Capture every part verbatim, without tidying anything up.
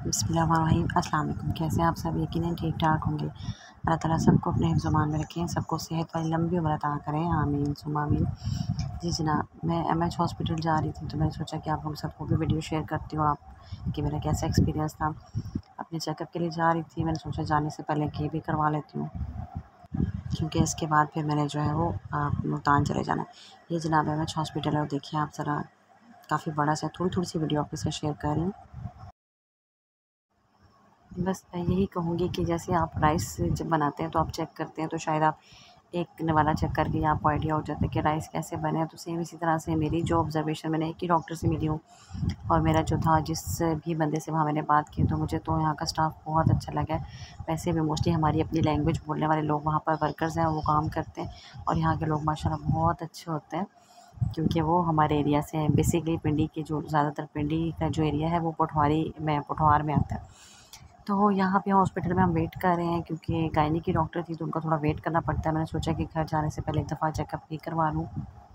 बिस्मिल्लाहिर्रहमानिर्रहीम। अस्सलाम वालेकुम। कैसे हैं आप सब? यकीनन ठीक ठाक होंगे। अल्लाह ताला सबको अपने हिफ्ज़-ओ-मान में रखें, सबको सेहत वाली लंबी उम्र अता करें, आमीन सुम्मा आमीन। जी जनाब, मैं एमएच हॉस्पिटल जा रही थी तो मैंने सोचा कि आप लोग सबको भी वीडियो शेयर करती हूँ आप कि मेरा कैसा एक्सपीरियंस था। अपने चेकअप के लिए जा रही थी, मैंने सोचा जाने से पहले ये भी करवा लेती हूँ, क्योंकि इसके बाद फिर मैंने जो है वो मुल्तान चले जाना। ये जनाब एमएच हॉस्पिटल है, और देखिए आप ज़रा, काफ़ी बड़ा सा, थोड़ी-थोड़ी सी वीडियो आपके साथ शेयर कर रही हूँ। बस मैं यही कहूँगी कि जैसे आप राइस जब बनाते हैं तो आप चेक करते हैं, तो शायद आप एक वाला चेक करके आपको आइडिया हो जाता है कि राइस कैसे बने हैं। तो सेम इसी तरह से मेरी जो ऑब्ज़र्वेशन, मैंने एक ही डॉक्टर से मिली हूँ, और मेरा जो था, जिस भी बंदे से वहाँ मैंने बात की, तो मुझे तो यहाँ का स्टाफ बहुत अच्छा लगा है। वैसे भी मोस्टली हमारी अपनी लैंग्वेज बोलने वाले लोग वहाँ पर वर्कर्स हैं, वो काम करते हैं, और यहाँ के लोग माशाल्लाह बहुत अच्छे होते हैं, क्योंकि वो हमारे एरिया से हैं। बेसिकली पिंडी के जो ज़्यादातर पिंडी का जो एरिया है वो पोठवारी में पोठवार में आता है। तो यहाँ पे हॉस्पिटल में हम वेट कर रहे हैं, क्योंकि गायनी की डॉक्टर थी तो उनका थोड़ा वेट करना पड़ता है। मैंने सोचा कि घर जाने से पहले एक दफ़ा चेकअप भी करवा लूँ,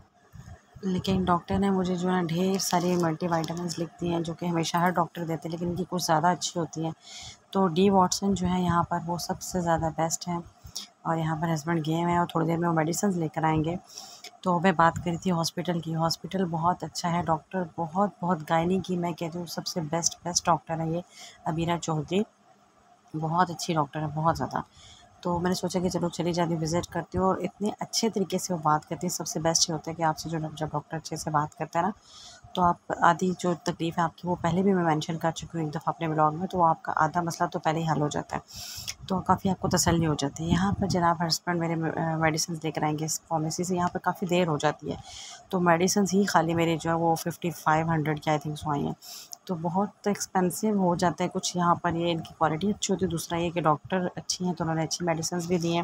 लेकिन डॉक्टर ने मुझे जो है ढेर सारी मल्टीविटामिन्स लिख दी हैं, जो कि हमेशा हर डॉक्टर देते हैं, लेकिन इनकी कुछ ज़्यादा अच्छी होती हैं। तो डी वॉटसन जो है यहाँ पर, वो सबसे ज़्यादा बेस्ट है। और यहाँ पर हस्बैंड गए हुए हैं, और थोड़ी देर में वो मेडिसिन लेकर आएंगे। तो मैं बात करी थी हॉस्पिटल की, हॉस्पिटल बहुत अच्छा है, डॉक्टर बहुत बहुत गायनी की मैं कहती हूँ सबसे बेस्ट बेस्ट डॉक्टर है ये अबीरा चौधरी। बहुत अच्छी डॉक्टर है, बहुत ज़्यादा। तो मैंने सोचा कि चलो चली जाती हूँ, विज़िट करती हूँ, और इतने अच्छे तरीके से वो बात करती है। सबसे बेस्ट ये होता है कि आपसे जो जब डॉक्टर अच्छे से बात करता है ना, तो आप आधी जो तकलीफ़ है आपकी, वो पहले भी मैं मेंशन कर चुकी हूँ एक दफ़ा अपने ब्लॉग में, तो आपका आधा मसला तो पहले ही हल हो जाता है, तो काफ़ी आपको तसल्ली हो जाती है। यहाँ पर जनाब हस्बैंड मेरे मेडिसिन लेकर आएंगे इस फार्मेसी से। यहाँ पर काफ़ी देर हो जाती है, तो मेडिसिन ही खाली मेरे जो है वो फिफ्टी फाइव हंड्रेड की आई थिंक सो आई हैं, तो बहुत एक्सपेंसिव हो जाता है कुछ। यहाँ पर ये इनकी क्वालिटी अच्छी होती है, दूसरा ये कि डॉक्टर अच्छी हैं, तो उन्होंने अच्छी मेडिसिन भी दी हैं।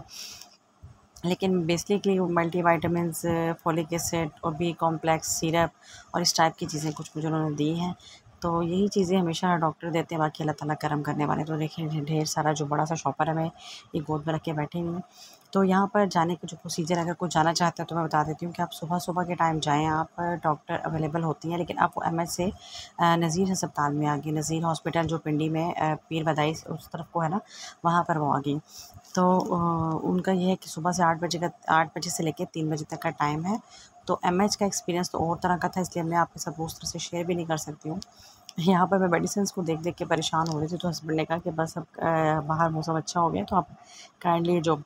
लेकिन बेसिकली मल्टीविटामिन्स, फोलिक एसिड और बी कॉम्प्लेक्स सिरप और इस टाइप की चीज़ें कुछ मुझे उन्होंने दी हैं। तो यही चीज़ें हमेशा हर डॉक्टर देते हैं, बाकी अल्लाह ताला करम करने वाले। तो देखिए ढेर सारा जो बड़ा सा शॉपर है, मैं ये गोद में रख के बैठी हुई हूँ। तो यहाँ पर जाने का जो प्रोसीजर, अगर कोई जाना चाहता है तो मैं बता देती हूँ कि आप सुबह सुबह के टाइम जाएँ, आप डॉक्टर अवेलेबल होती हैं, लेकिन आप वो एम एच से नज़ीर अस्पताल में आ गई, नज़ीर हॉस्पिटल जो पिंडी में पीर बदाई उस तरफ को है ना, वहाँ पर वो आ गई। तो उनका ये है कि सुबह से आठ बजे का आठ बजे से लेकर तीन बजे तक का टाइम है। तो एमएच का एक्सपीरियंस तो और तरह का था, इसलिए मैं आपके साथ उस तरह से शेयर भी नहीं कर सकती हूँ। यहाँ पर मैं मेडिसिन को देख देख के परेशान हो रही थी, तो हस्बैंड ने कहा कि बस अब बाहर मौसम अच्छा हो गया, तो आप काइंडली जो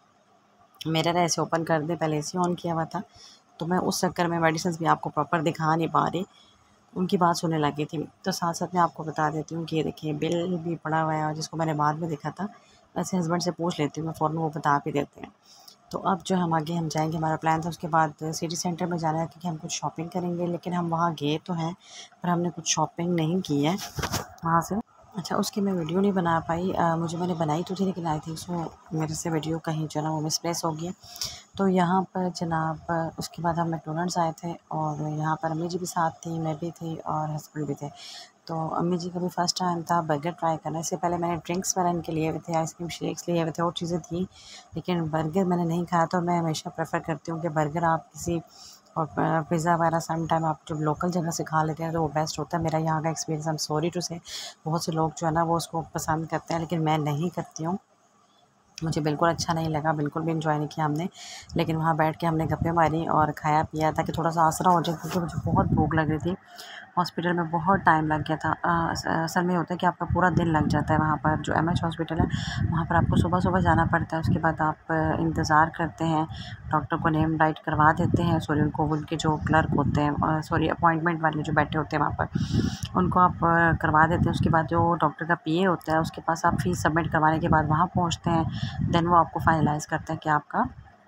मिरर है ऐसे ओपन कर दें। पहले एसी ऑन किया हुआ था, तो मैं उस चक्कर में मेडिसिन भी आपको प्रॉपर दिखा नहीं पा रही, उनकी बात सुनने लगी थी। तो साथ साथ मैं आपको बता देती हूँ कि ये देखिए बिल भी पड़ा हुआ है, और जिसको मैंने बाद में देखा था, वैसे हस्बैंड से पूछ लेती हूँ मैं, फ़ौरन वो बता भी देते हैं। तो अब जो हम आगे हम जाएँगे, हमारा प्लान था उसके बाद सिटी सेंटर में जाना है, क्योंकि हम कुछ शॉपिंग करेंगे, लेकिन हम वहाँ गए तो हैं, पर हमने कुछ शॉपिंग नहीं की है वहाँ से। अच्छा, उसकी मैं वीडियो नहीं बना पाई। अ, मुझे मैंने बनाई तो थी, लेकिन आई थिंक सो मेरे से वीडियो कहीं जो है ना वो मिसप्लेस हो गया। तो यहाँ पर जनाब उसके बाद हम मैकडॉनल्ड्स आए थे, और यहाँ पर अम्मी जी भी साथ थी, मैं भी थी, और हस्बैंड भी थे। तो अम्मी जी का भी फ़र्स्ट टाइम था बर्गर ट्राई करना। इससे पहले मैंने ड्रिंक्स वगैरह इनके लिए हुए थे, आइसक्रीम शेक्स लिए हुए थे, और चीज़ें थी, लेकिन बर्गर मैंने नहीं खाया। तो मैं हमेशा प्रेफ़र करती हूँ कि बर्गर आप किसी, और पिज़्ज़ा वगैरह सम टाइम आप जब लोकल जगह से खा लेते हैं तो वो बेस्ट होता है। मेरा यहाँ का experience, I am sorry to say, बहुत से लोग जो है ना वो उसको पसंद करते हैं, लेकिन मैं नहीं करती हूँ। मुझे बिल्कुल अच्छा नहीं लगा, बिल्कुल भी एंजॉय नहीं किया हमने, लेकिन वहाँ बैठ के हमने गप्पे मारी और खाया पिया, ताकि थोड़ा-सा आसरा हो जाए, क्योंकि मुझे बहुत भूख लग रही थी। हॉस्पिटल में बहुत टाइम लग गया था। अ, अस असल में होता है कि आपका पूरा दिन लग जाता है वहाँ पर, जो एमएच हॉस्पिटल है, वहाँ पर आपको सुबह-सुबह जाना पड़ता है। उसके बाद आप इंतज़ार करते हैं, डॉक्टर को नेम राइट करवा देते हैं, सॉरी उनको, उनके जो क्लर्क होते हैं, अ, सॉरी अपॉइंटमेंट वाले जो बैठे होते हैं वहाँ पर, उनको आप अ, करवा देते हैं। उसके बाद जो डॉक्टर का पीए होता है, उसके पास आप फ़ीस सबमिट करवाने के बाद वहाँ पहुँचते हैं। देन वो आपको फाइनलाइज़ करता है कि आपका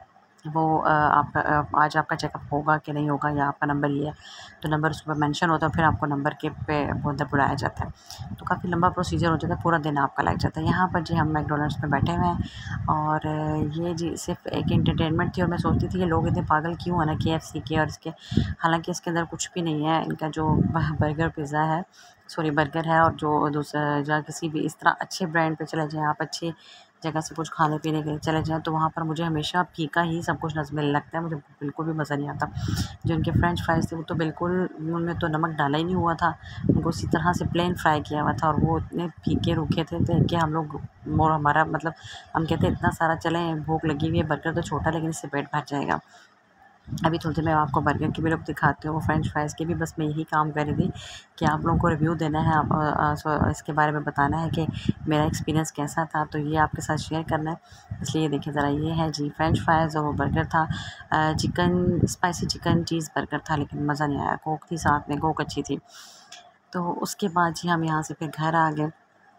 वो अ, आपका अ, आज आपका चेकअप होगा कि नहीं होगा, या आपका नंबर ये है। तो नंबर उस पर मेंशन होता है, फिर आपको नंबर के पे वो अंदर बुलाया जाता है। तो काफ़ी लंबा प्रोसीजर हो जाता है, पूरा दिन आपका लग जाता है। यहाँ पर जी हम मैकडॉनल्ड्स में बैठे हुए हैं, और ये जी सिर्फ एक एंटरटेनमेंट थी, और मैं सोचती थी ये लोग इतने पागल क्यों हैं ना केएफसी के और इसके, हालांकि इसके अंदर कुछ भी नहीं है। इनका जो बर्गर पिज़्ज़ा है, सॉरी बर्गर है, और जो दूसरा, जहाँ किसी भी इस तरह अच्छे ब्रांड पे चले जाएँ आप, अच्छे जगह से कुछ खाने पीने के लिए चले जाएँ तो वहाँ पर मुझे हमेशा फीका ही सब कुछ नज़ मिलने लगता है, मुझे बिल्कुल भी मज़ा नहीं आता। जो उनके फ्रेंच फ्राइज़ थे वो तो बिल्कुल उनमें तो नमक डाला ही नहीं हुआ था, उनको उसी तरह से प्लेन फ्राई किया हुआ था और वो इतने फीके रूखे थे थे कि हम लोग और हमारा मतलब हम कहते इतना सारा चलें, भूख लगी हुई है, बर्गर तो छोटा लेकिन इससे पेट भर जाएगा। अभी थोड़ी देर में आपको बर्गर की भी लुक दिखाती हूँ, फ्रेंच फ्राइज़ की भी। बस मैं यही काम कर रही थी कि आप लोगों को रिव्यू देना है, आप अ, सो इसके बारे में बताना है कि मेरा एक्सपीरियंस कैसा था, तो ये आपके साथ शेयर करना है। इसलिए देखिए ज़रा, ये है जी फ्रेंच फ्राइज़ और वो बर्गर था अ, chicken spicy chicken cheese burger था, लेकिन मज़ा नहीं आया। कोक थी साथ में, कोक अच्छी थी। तो उसके बाद जी हम यहाँ से फिर घर आ गए।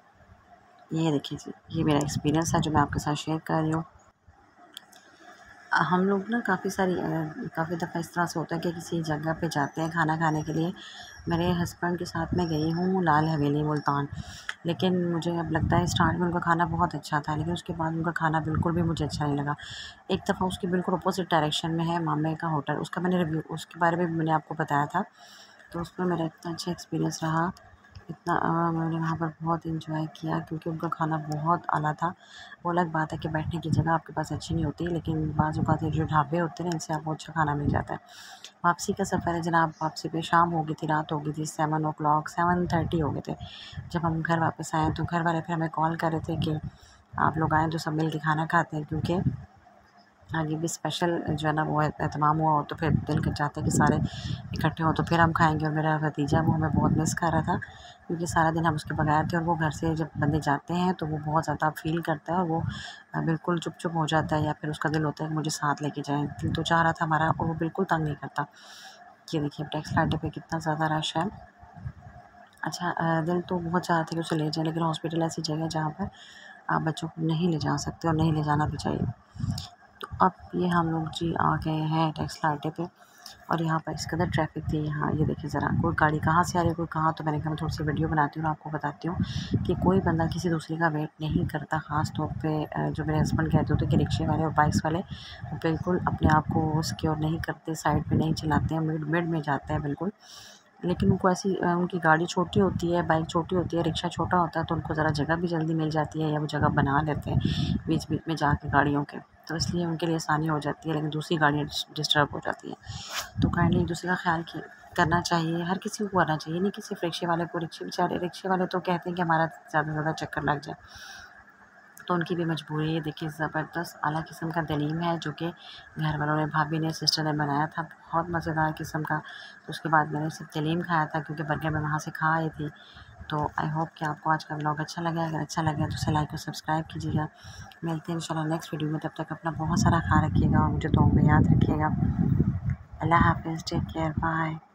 ये देखिए जी, ये मेरा एक्सपीरियंस है जो मैं आपके साथ शेयर कर रही हूँ। अ, हम लोग ना काफ़ी सारी अ, काफ़ी दफ़ा इस तरह से होता है कि किसी जगह पे जाते हैं खाना खाने के लिए। मेरे हस्बैंड के साथ मैं गई हूँ लाल हवेली मुल्तान, लेकिन मुझे अब लगता है स्टार्ट में उनका खाना बहुत अच्छा था, लेकिन उसके बाद उनका खाना बिल्कुल भी मुझे अच्छा नहीं लगा। एक दफ़ा उसके बिल्कुल अपोज़िट डायरेक्शन में है मामे का होटल, उसका मैंने रिव्यू उसके बारे में भी मैंने आपको बताया था। तो उसमें मेरा इतना अच्छा एक्सपीरियंस रहा, इतना अ, मैंने वहाँ पर बहुत एन्जॉय किया क्योंकि उनका खाना बहुत आला था। वो अलग बात है कि बैठने की जगह आपके पास अच्छी नहीं होती, लेकिन बाज़ औक़ात ये जो ढाबे होते हैं ना, इनसे आपको अच्छा खाना मिल जाता है। वापसी का सफ़र है जनाब, वापसी पे शाम हो गई थी, रात हो गई थी, seven o'clock seven thirty हो गए थे। जब हम घर वापस आए तो घर वाले फिर हमें कॉल कर रहे थे कि आप लोग आएँ तो सब मिल के खाना खाते हैं, क्योंकि आगे भी स्पेशल जो है ना वो एहतमाम हुआ हो तो फिर दिल कर चाहता है कि सारे इकट्ठे हों तो फिर हम खाएँगे। और मेरा भतीजा वो हमें बहुत मिस कर रहा था क्योंकि सारा दिन हम उसके बगैर थे, और वो घर से जब बंदे जाते हैं तो वो बहुत ज़्यादा फ़ील करता है और वो अ, बिल्कुल चुप-चुप हो जाता है, या फिर उसका दिल होता है कि मुझे साथ लेके जाएँ। दिल तो चाह रहा था हमारा, और वो बिल्कुल तंग नहीं करता। ये देखिए अब टैक्सी अड्डे पे कितना ज़्यादा रश है। अच्छा अ, दिल तो बहुत चाहता है कि उसे ले जाएँ, लेकिन हॉस्पिटल ऐसी जगह है जहाँ पर आप बच्चों को नहीं ले जा सकते और नहीं ले जाना भी चाहिए। तो अब ये हम लोग जी आ गए हैं टेक्सला अड्डे पे, और यहाँ पर इस कदर ट्रैफिक थी। यहाँ ये देखिए ज़रा, कोई गाड़ी कहाँ से आ रही है, कोई कहाँ, तो मैंने कहा मैं थोड़ी सी वीडियो बनाती हूँ और आपको बताती हूँ कि कोई बंदा किसी दूसरे का वेट नहीं करता। ख़ास तौर पे अ, जो मेरे हस्बैंड कहते होते कि रिक्शे वाले और बाइक्स वाले, वो बिल्कुल अपने आप को सिक्योर नहीं करते, साइड पे नहीं चलाते हैं, मिड मिड में जाते हैं बिल्कुल। लेकिन उनको ऐसी अ, उनकी गाड़ी छोटी होती है, बाइक छोटी होती है, रिक्शा छोटा होता है, तो उनको ज़रा जगह भी जल्दी मिल जाती है, या वो जगह बना लेते हैं बीच-बीच में जाके गाड़ियों के। तो इसलिए उनके लिए आसानी हो जाती है, लेकिन दूसरी गाड़ियाँ डिस डिस्टर्ब हो जाती हैं। तो काइंडली एक-दूसरे का ख़्याल कि करना चाहिए, हर किसी को करना चाहिए, नहीं कि सिर्फ़ रिक्शे वाले को। रिक्शे बेचारे रिक्शे वाले तो कहते हैं कि हमारा ज़्यादा से ज़्यादा चक्कर लग जाए, तो उनकी भी मजबूरी है। ये देखिए ज़बरदस्त आला किस्म का दलीम है जो कि घर वालों ने, भाभी ने, सिस्टर ने बनाया था, बहुत मज़ेदार किस्म का। तो उसके बाद मैंने सिर्फ़ दलीम खाया था क्योंकि बर्गर मैं वहाँ से खा आई थी। तो आई होप कि आपको आज का व्लॉग अच्छा लगा। अगर अच्छा लगा तो उसे लाइक और सब्सक्राइब कीजिएगा। मिलते हैं इंशाल्लाह नेक्स्ट वीडियो में, तब तक अपना बहुत सारा ख़्याल रखिएगा और मुझे दुआओं में याद रखिएगा। अल्लाह हाफ़िज़, टेक केयर, बाय।